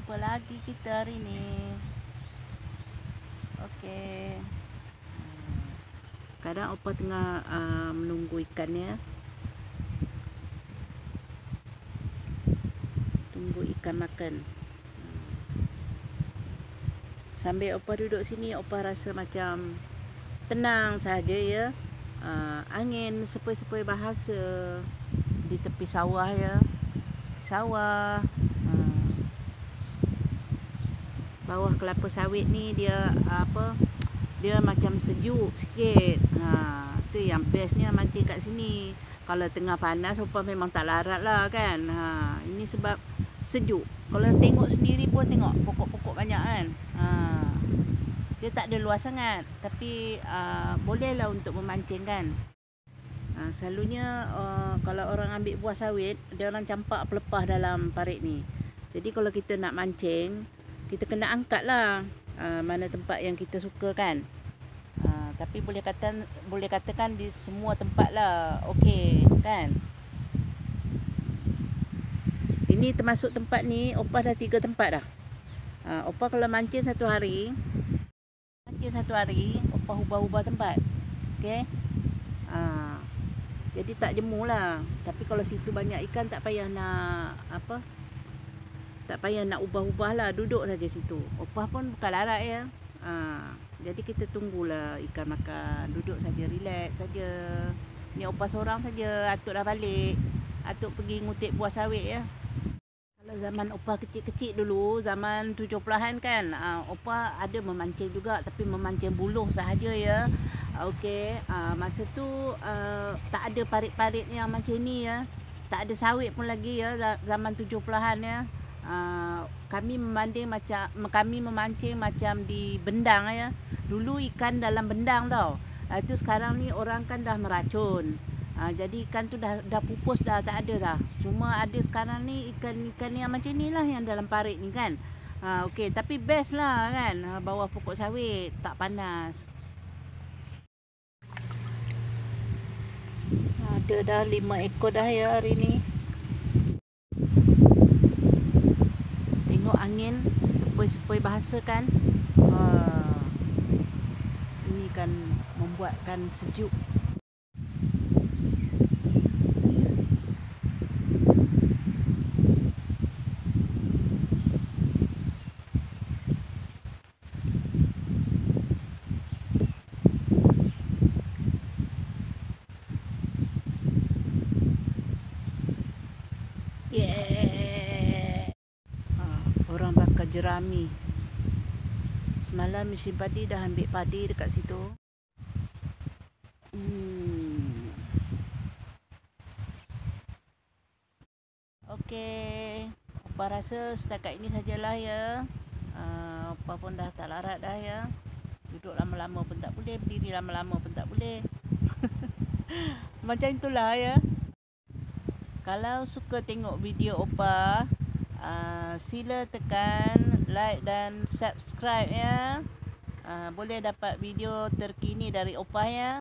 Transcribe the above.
apa lagi kita hari ni? Okey. Kadang opa tengah menunggu ikannya. Tunggu ikan makan. Sambil opa duduk sini, opa rasa macam tenang saja ya. Angin sepoi-sepoi bahasa di tepi sawah ya. Sawah. Bawah kelapa sawit ni dia dia macam sejuk sikit. Tu yang bestnya mancing kat sini. Kalau tengah panas opa memang tak larat lah kan. Ini sebab sejuk. Kalau tengok sendiri pun tengok pokok-pokok banyak kan. Dia tak ada luas sangat, tapi bolehlah untuk memancing kan. Selalunya kalau orang ambil buah sawit, dia orang campak pelepah dalam parit ni. Jadi kalau kita nak mancing, kita kena angkat lah mana tempat yang kita suka kan. Tapi boleh katakan di semua tempat lah okey kan. Ini termasuk tempat ni, opa dah 3 tempat dah. Opa kalau mancing satu hari, opa ubah-ubah tempat. Okey. Jadi tak jemu lah. Tapi kalau situ banyak ikan tak payah nak tak payah nak ubah-ubah lah, duduk saja situ. Opa pun bukan larat ya. Jadi kita tunggulah ikan makan, duduk saja, relax saja. Ni opa seorang saja, atuk dah balik. Atuk pergi ngutip buah sawit ya. Kalau zaman opa kecil-kecil dulu, zaman 70-an kan, opa ada memancing juga, tapi memancing buluh sahaja ya. Okey, masa tu tak ada parit-parit yang macam ni ya. Tak ada sawit pun lagi ya zaman 70-an ya. Kami memancing macam di bendang ya. Dulu ikan dalam bendang tau. Itu sekarang ni orang kan dah meracun. Jadi ikan tu dah pupus dah, tak ada dah. Cuma ada sekarang ni ikan yang macam ni lah yang dalam parit ni kan. Okey, tapi best lah kan, bawah pokok sawit, tak panas. Ada dah 5 ekor dah ya hari ni. Tengok angin sepoi-sepoi bahasa kan. Ini kan membuatkan sejuk. Orang bakar jerami. Semalam mesin padi dah ambil padi dekat situ. Okey, opa rasa setakat ini sajalah ya. Opa pun dah tak larat dah ya. Duduk lama-lama pun tak boleh, berdiri lama-lama pun tak boleh. Macam itulah ya. Kalau suka tengok video opa, sila tekan like dan subscribe ya. Boleh dapat video terkini dari opa ya.